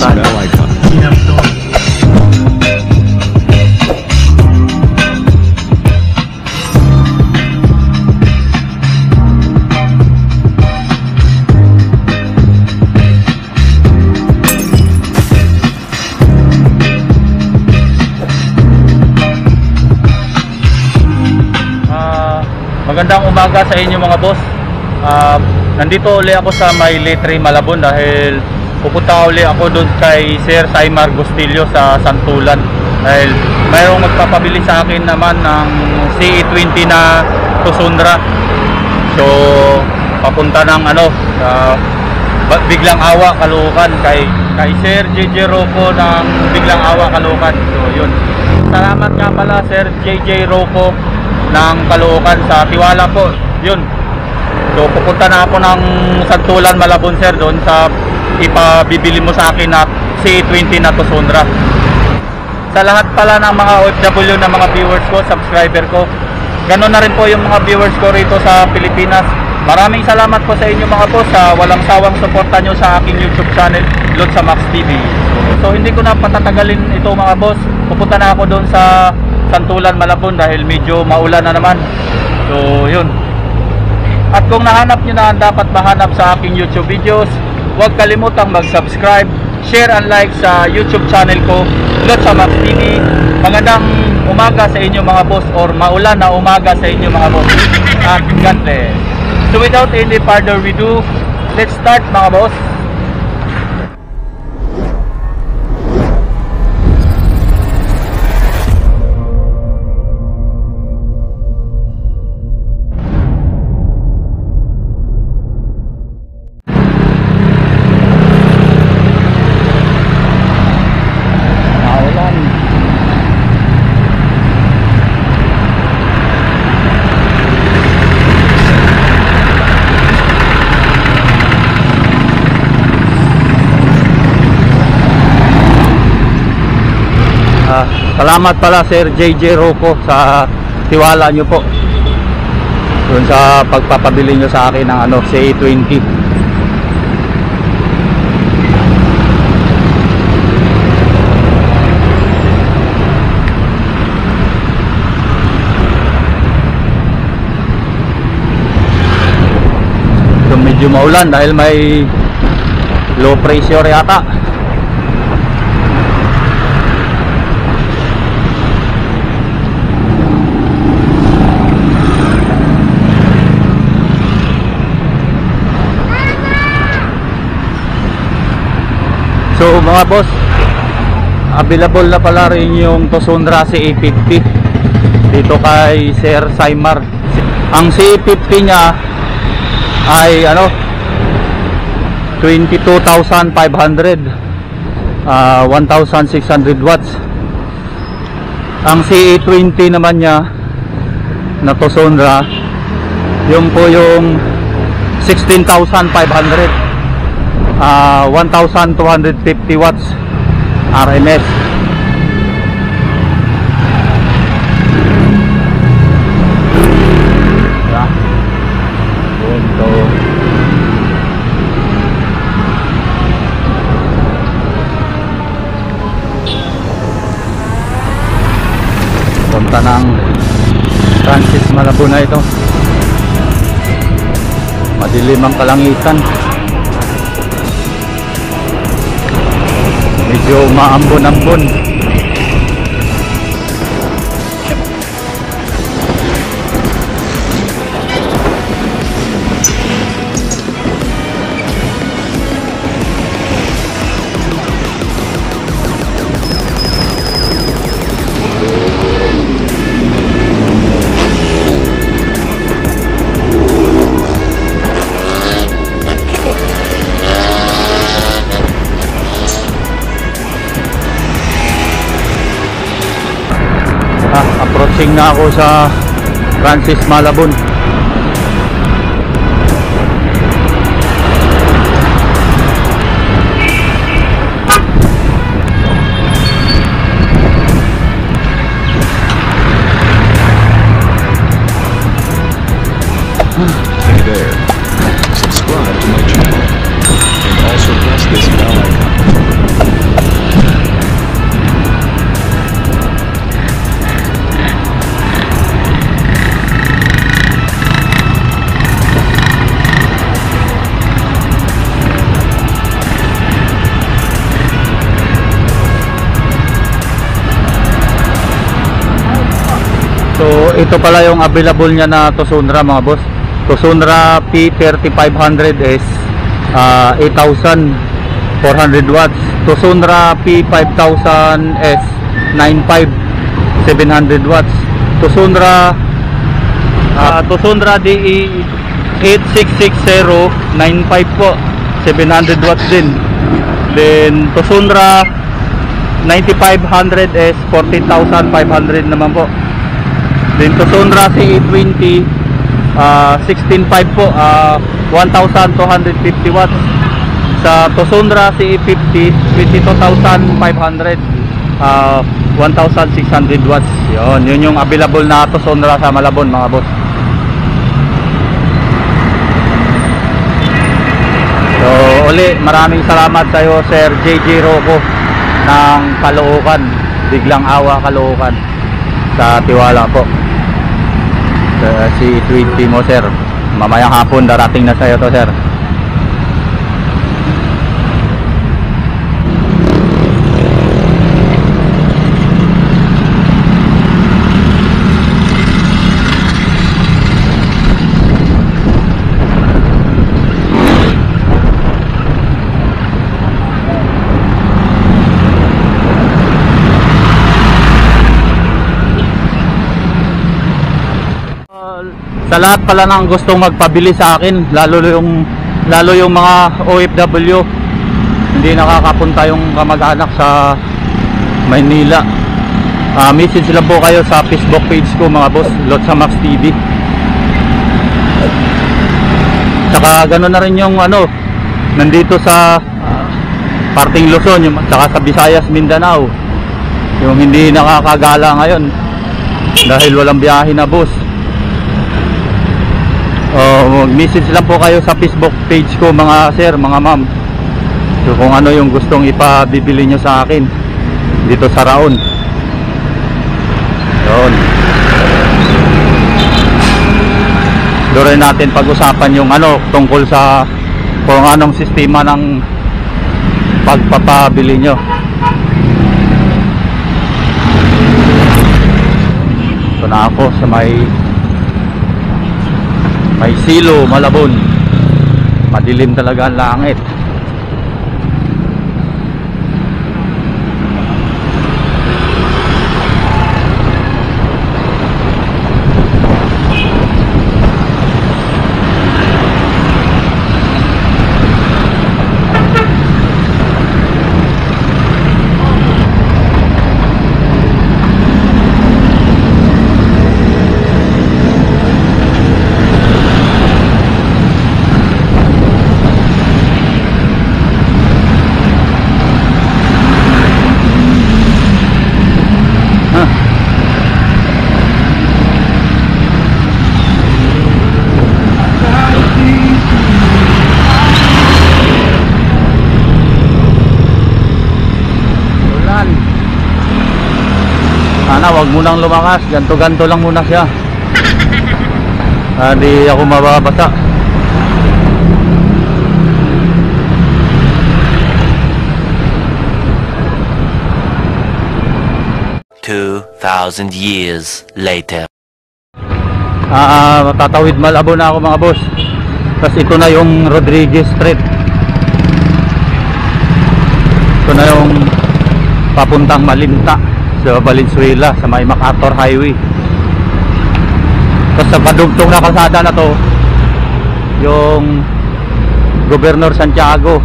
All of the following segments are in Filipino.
Caloocan. Magandang umaga sa inyo mga boss. Nandito uli ako sa may Litre Malabon dahil pupunta uli ako doon kay Sir Saimar Gustillo sa Santulan dahil mayroong magpapabili sa akin naman ng CE20 na Tosunra. So papunta ng Biglang Awa, Caloocan kay Sir JJ Rocco ng Biglang Awa, Caloocan. So yun, salamat nga pala Sir JJ Rocco ng Caloocan sa tiwala po. Yun, so pupunta na ako ng Santulan Malabon sir, doon sa ipabibili mo sa akin na C20 na Tosunra. Sa lahat pala ng mga OFW na mga viewers ko, subscriber ko, ganoon na rin po yung mga viewers ko rito sa Pilipinas. Maraming salamat po sa inyo mga boss sa walang sawang suporta nyo sa aking YouTube channel, Luchamax TV. So hindi ko na patatagalin ito mga boss, pupunta na ako doon sa Santulan Malabon dahil medyo maulan na naman. So yun, at kung nahanap nyo na ang dapat mahanap sa aking YouTube videos, huwag kalimutang mag-subscribe, share and like sa YouTube channel ko, Luchamax TV. Magandang umaga sa inyo mga boss, or maulan na umaga sa inyo mga boss, at God bless. So without any further ado, let's start mga boss. Salamat pala Sir JJ Rocco sa tiwala nyo po doon sa pagpapabili nyo sa akin ng CE20. So medyo maulan dahil may low pressure yata. So mga boss, available na pala rin yung Tosunra CA50 dito kay Sir Saimar. Ang CA50 niya ay 22,500, 1,600 watts. Ang CA20 naman niya na Tosunra, yung po yung 16,500, 1,250 watts RMS. Yeah. Punta ng Francis Malabon na ito. Madilim ang kalangitan. Medyo maambon-ambon. Approaching na ako sa Francis Malabon. Hey there, subscribe to my channel and also press this bell icon. ito pala yung available niya na Tosunra mga boss. Tosunra P3500S, 8,400 watts. Tosunra P5000S, 9,700 watts. Tosunra DE 8660, 95 po, 700 watts din. Then Tosunra 9500S, 14,500 naman po. Then Tosunra CA20, 16.5 po, 1,250 watts. Sa Tosunra CA50, 22,500, 1,600 watts. Yun yung available na Tosunra sa Malabon mga boss. So uli, maraming salamat sa iyo Sir JJ Rocco ng Caloocan, Biglang Awa Caloocan, sa tiwala po. Si 20 mo sir, mamayang hapon darating na sa iyo to sir. Sa lahat pala ng gustong magpabili sa akin, lalo yung mga OFW, hindi nakakapunta yung kamag-anak sa Maynila, message lang po kayo sa Facebook page ko mga boss, Luchamax TV. Tsaka gano'n na rin yung nandito sa parting Luzon, tsaka sa Visayas, Mindanao, yung hindi nakakagala ngayon dahil walang biyahe na boss. Mag-message lang po kayo sa Facebook page ko mga sir, mga ma'am. So kung ano yung gustong ipabibili nyo sa akin dito sa Raon. Yun. Doon rin natin pag-usapan yung tungkol sa kung anong sistema ng pagpapabili nyo. Ito na ako sa may silo, Malabon. Madilim talaga ang langit. Wag munang lumakas, ganto-ganto lang muna siya. Hindi ako mababasa. $2,000 years later. Matatawid Malabon na ako mga boss. Tapos ito na yung Rodriguez Street. Ito na yung papuntang Malinta sa Valenzuela, sa may MacArthur Highway. Tapos sa padugtong na kalsada na to yung Governor Santiago.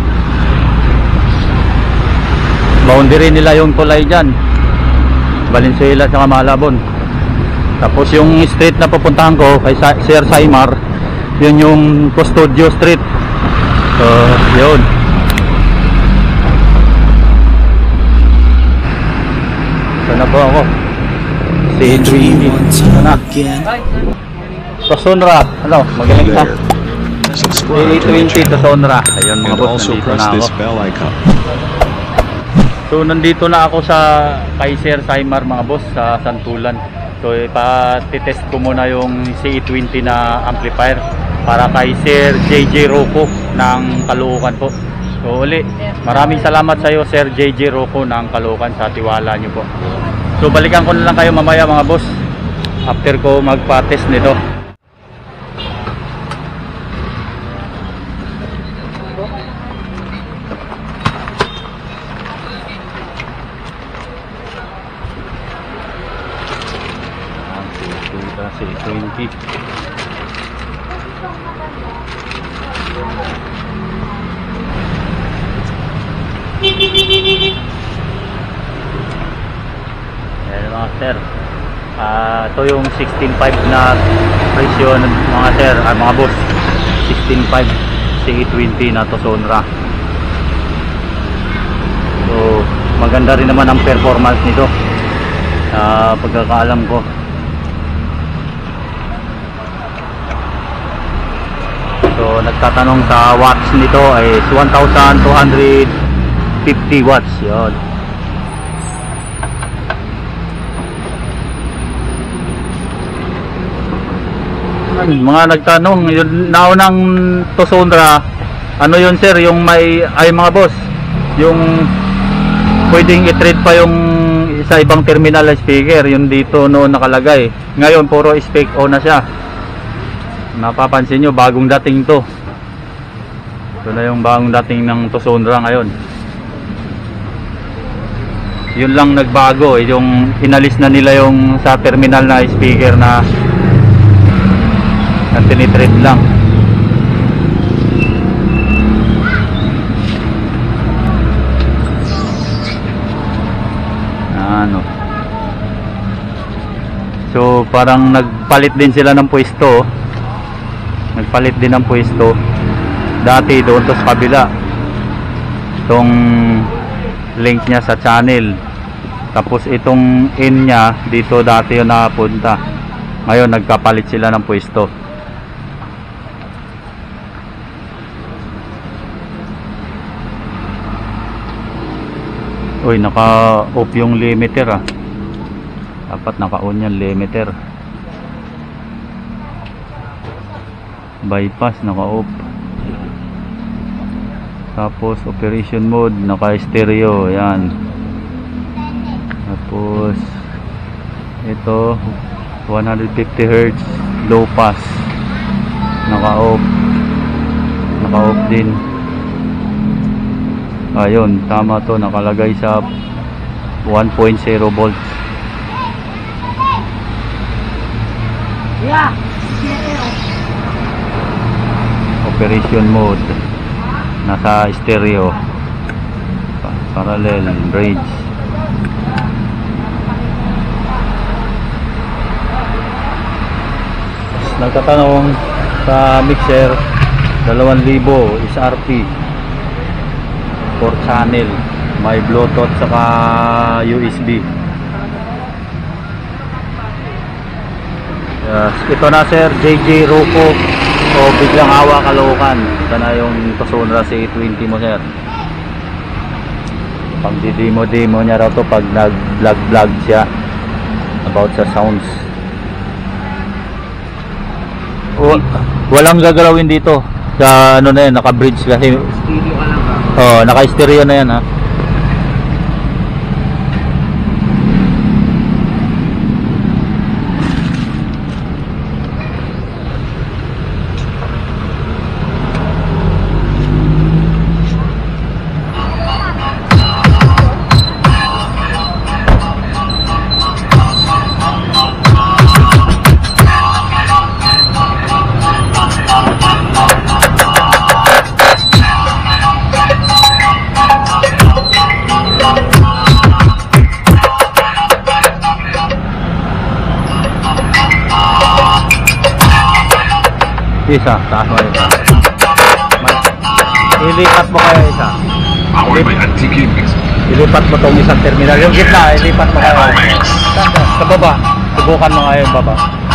Boundary nila yung tulay dyan, Valenzuela sa Malabon. Tapos yung street na pupuntahan ko kay Sir Saimar, yun yung Custodio Street. So yun. Na po ako si Dreamy na Tosunra, magaling ka A20 Tosunra. Ayun mga boss, nandito na ako. So nandito na ako sa kay Sir Saimar mga boss sa Santulan. So ipatitest ko muna yung CE20 na amplifier para kay Sir JJ Rocco ng Caloocan po. So uli, maraming salamat sa iyo Sir JJ Rocco ng Caloocan sa tiwala nyo po. So balikan ko na lang kayo mamaya mga boss. after ko magpa-test nito. C20. Ayan mga sir, ito yung 16.5 na presyo mga sir, mga boss. 16.5 CE20 na Tosunra. So maganda rin naman ang performance nito sa pagkakaalam ko. So nagtatanong sa watts nito ay 1,250 watts. Yun. Mga nagtanong, yung naunang Tosunra, ano yun sir, yung may, ay mga boss, yung pwedeng i-trade pa yung sa ibang terminal na speaker, yung dito noon nakalagay. Ngayon puro spec O na siya. Napapansin nyo, bagong dating to. Ito na yung bagong dating ng Tosunra ngayon. Yun lang nagbago, yung inalis na nila yung sa terminal na speaker na tinitrade lang. Ano. So parang nagpalit din sila ng pwesto. Nagpalit din ng pwesto. Dati doon to sa kabila, itong link niya sa channel, tapos itong in niya dito dati yung nakapunta. Ngayon nagkapalit sila ng pwesto. Uy, naka-off yung limiter ah. Dapat naka-on yung limiter. Bypass, naka-off. Tapos operation mode, naka-stereo. Yan. Tapos ito 150 Hz low pass, naka-off. Naka-off din. Ayun, tama to, nakalagay sa 1.0 volts. Yeah. Operation mode, nasa stereo, parallel, bridge. Nagtatanong sa mixer, 2,000 SRP, 4 channel, may Bluetooth saka USB. Ito na sir, JJ Roco o Biglang Awa Caloocan. Ito na yung Tosunra CA20 mo sir. Pag demo niya raw to pag nag-vlog siya about sa sounds. Walang gagalawin dito sa ano na yan, naka-bridge kasi. Stereo ka lang ba? Oh, naka-stereo na yan ha. Isa, taas mo isa. Ilipat mo kaya isa. Ilipat mo tong isang terminal. Yung gitna, ilipat mo kaya. Sa baba. Subukan mo kaya yung baba.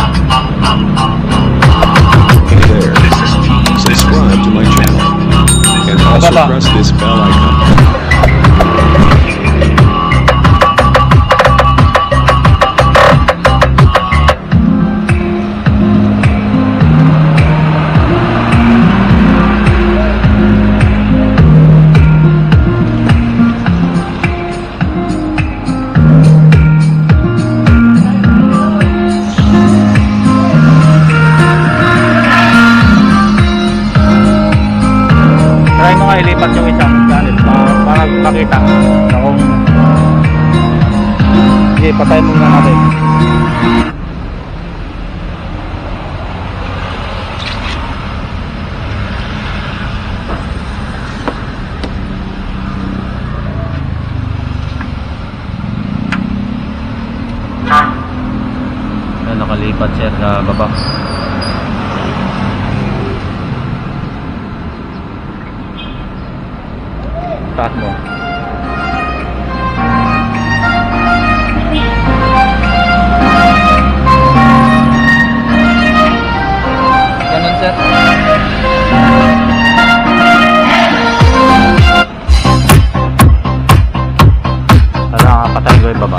Hey there, subscribe to my channel. And also press this bell icon. patayin muna natin. Ayan, nakalipat sir sa baba. Taas mo. Ganun sir. Tara, patay ko yung baba.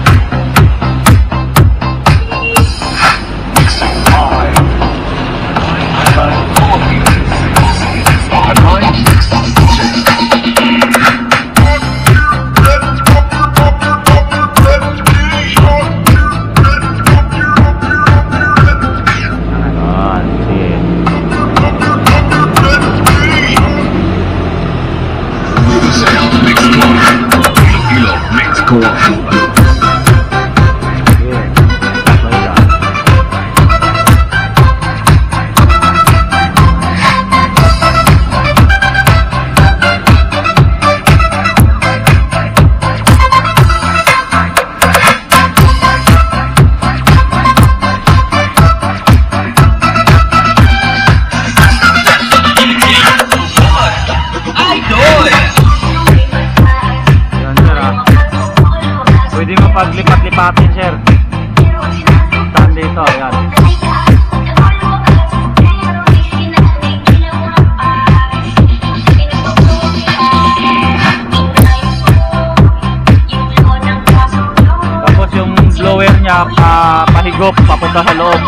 Paglipat-lipatin sir. Stand dito, ayan. Tapos yung blower niya pahigop papunta sa loob.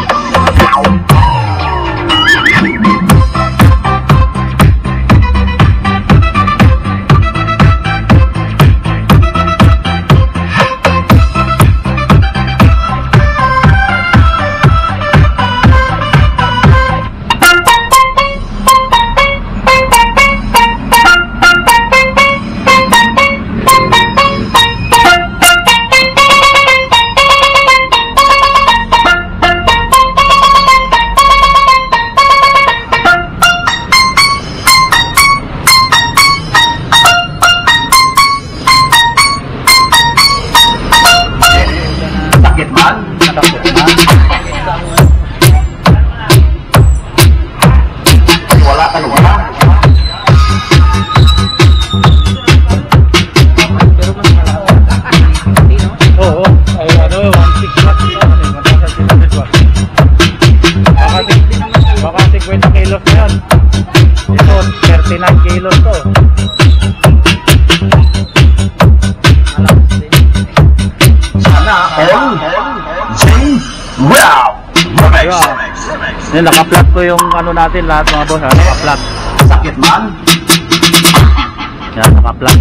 Yan, naka-flat ko yung ano natin lahat mga boss, naka-flat. Sakit man. Yan, naka-flat.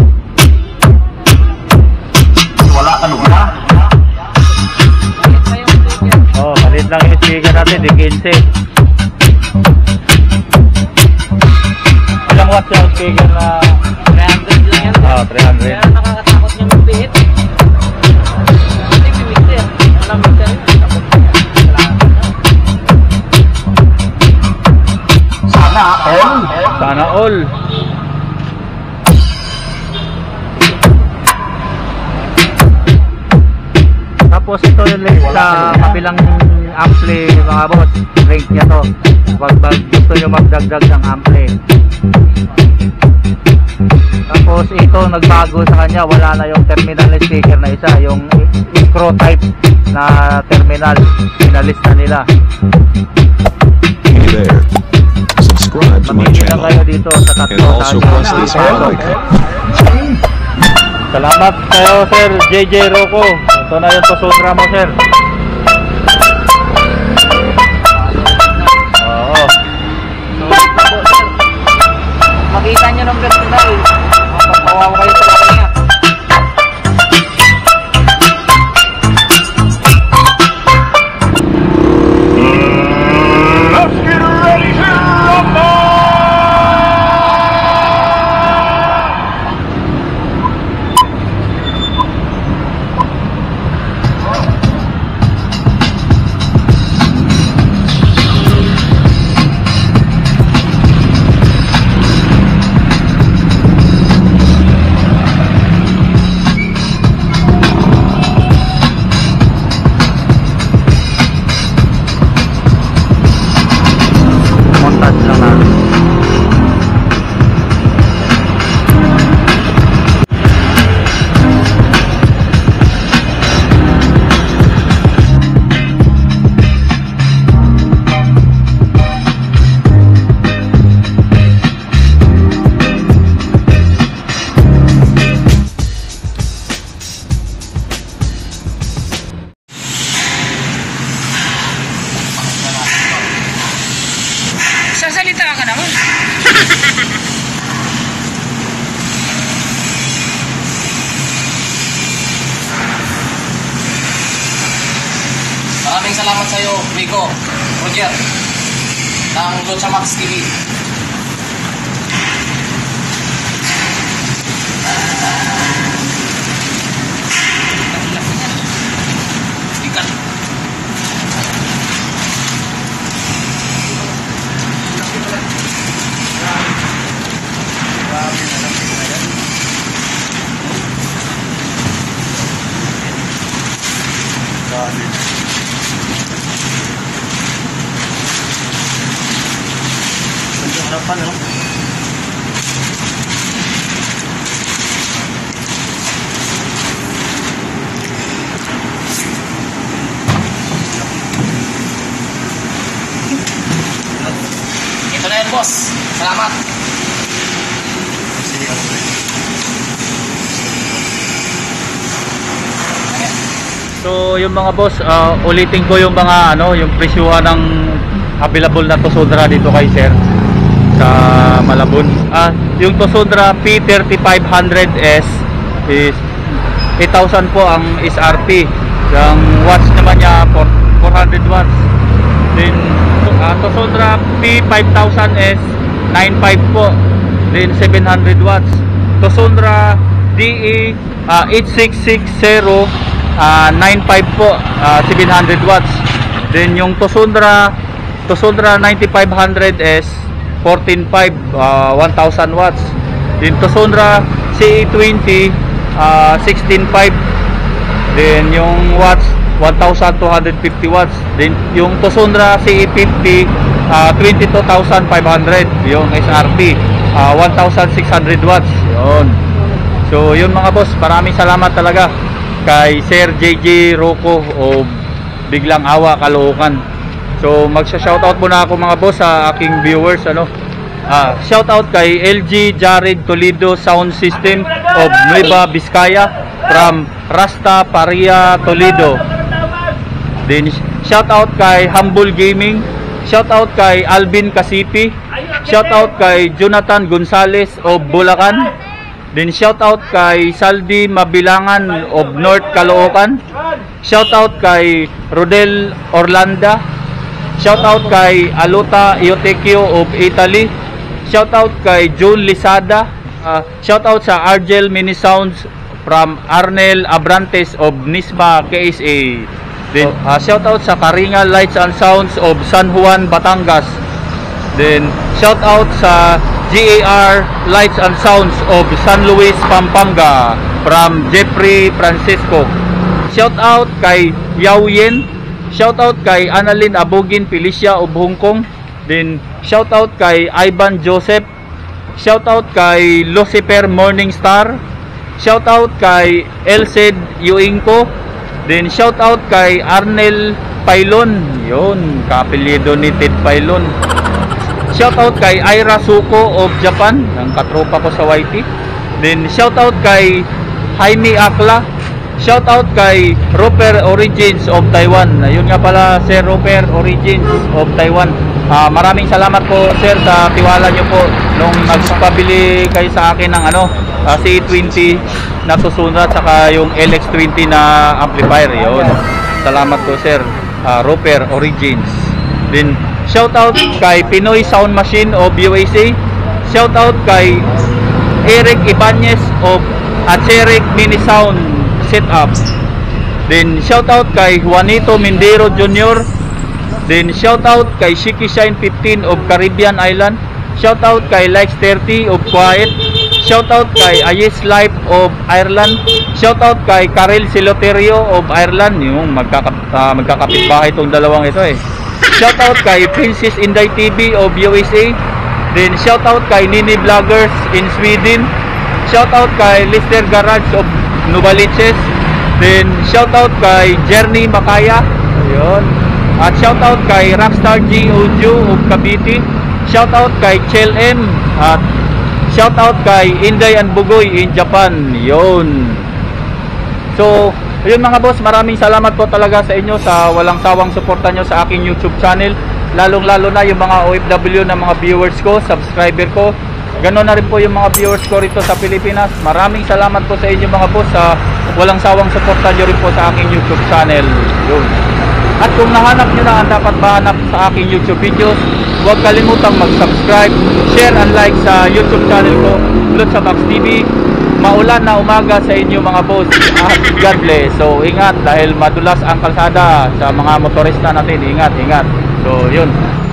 Wala ka nung na. Oh, maliit lang yung speaker natin, di 15. Ilang watts yung speaker na 300 lang yan. Oh, 300. Kaya nakakatakot niyang magpihit. Kasi may mixer. Walang mixer rin. Sana all. Tapos ito yung link sa kabilang ampli mga boss. Link niya to. Pag gusto nyo magdagdag ng ampli. Tapos ito nagbago sa kanya. Wala na yung terminal speaker na isa. Yung micro type na terminal. Pinalis na nila. Hey there. Subscribe to my Mamili lang channel kayo dito sa and tatlo also press this bell icon. Salamat kayo sir JJ Rocco. Ito na yung Tosunra mo sir. Oo. Makita nyo ng personal. Mapapawawa kayo sa laki niya. naman. Maraming salamat sa iyo, Rico, Roger, ng Luchamax TV. Ikan. Harapan, no? Ito na yan, boss. Salamat. So yung mga boss, ulitin ko yung mga yung presyuhan ng available na Tosunra dito kay sir sa Malabon. Yung Tosunra P3500S is 8,000 po ang SRP. Yung watts naman niya 400 watts. Then Tosunra P5000S 95 po. Then 700 watts. Tosunra DE 8660 95 po, 700 watts. Then yung Tosunra 9500S 14.5 1000 watts. Then Tosunra CA20 16.5. Then yung watts 1250 watts. Then yung Tosunra CA50 22,500 yung SRP 1,600 watts. Yun. So yun mga boss, maraming salamat talaga kay Sir JJ Rocco o Biglang Awa, Caloocan. So magsha-shoutout muna ako mga boss sa aking viewers. Shoutout kay LG Jared Toledo Sound System of Nueva Vizcaya from Rasta Paria Toledo. Then shoutout kay Humble Gaming. Shoutout kay Alvin Casipi. Shoutout kay Jonathan Gonzales of Bulacan. Then shoutout kay Saldi Mabilangan of North Caloocan. Shoutout kay Rodel Orlanda. Shoutout kay Aluta Iotekio of Italy. Shoutout kay June Lisada. Shoutout sa Argel Mini Sounds from Arnel Abrantes of Nisba, KSA. Then shoutout sa Karinga Lights and Sounds of San Juan, Batangas. Then shoutout sa GAR Lights and Sounds of San Luis, Pampanga from Jeffrey Francisco. Shoutout kay Yao Yen. Shoutout kay Annalyn Abogin Felicia of Hong Kong. Then shoutout kay Ivan Joseph. Shoutout kay Lucifer Morningstar. Shoutout kay Elsed Yuingko. Then shoutout kay Arnel Pailon. Yun, kapilyedo ni Ted Pailon. Shoutout kay Ira Suko of Japan, ang katropa ko sa YT. Then shoutout kay Jaime Akla. Shoutout kay Roper Origins of Taiwan. Ayun nga pala, Sir Roper Origins of Taiwan. Maraming salamat po sir sa tiwala nyo po nung nagpabili kayo sa akin ng C20 na Tosunra saka yung LX20 na amplifier. Yun. Salamat po sir, Roper Origins. Then shoutout kay Pinoy Sound Machine of USA. Shoutout kay Eric Ibanez of Acheric Mini Sound Setup. Then shoutout kay Juanito Mindero Jr. Then shoutout kay Shiki Shine 15 of Caribbean Island. Shoutout kay Likes 30 of Quiet. Shoutout kay Ayes Life of Ireland. Shoutout kay Karel Siloterio of Ireland. Yung magkakapitbahay itong dalawang ito eh. Shoutout kay Princess Inday TV of USA. Then shoutout kay Nini Vloggers in Sweden. Shoutout kay Lister Garage of Novaliches. Then shoutout kay Journey Makaya. Ayun. At shoutout kay Rockstar G Audio of Cavite. Shoutout kay Chel M. At shoutout kay Inday and Bugoy in Japan. Yun. So yun mga boss, maraming salamat po talaga sa inyo sa walang sawang suporta nyo sa aking YouTube channel. lalong-lalo na yung mga OFW na mga viewers ko, subscriber ko. Ganoon na rin po yung mga viewers ko rito sa Pilipinas. Maraming salamat po sa inyo mga boss sa walang sawang suporta nyo rin po sa aking YouTube channel. Yun. At kung nahanap nyo na ang dapat mahanap sa aking YouTube videos, huwag kalimutang mag-subscribe, share and like sa YouTube channel ko, Luchamax TV. Maulan na umaga sa inyo mga boss at God bless. So ingat dahil madulas ang kalsada sa mga motorista natin. Ingat, ingat. So yun.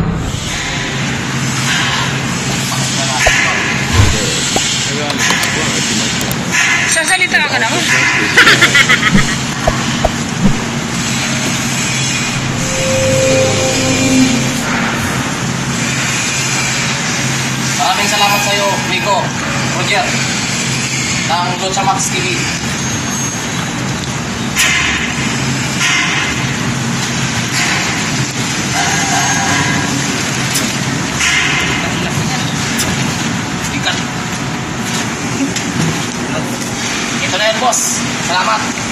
Sasalita ka naman. Maraming salamat sa iyo, Rico, Roger, ng Luchamax TV. Ito na yan, boss. Salamat.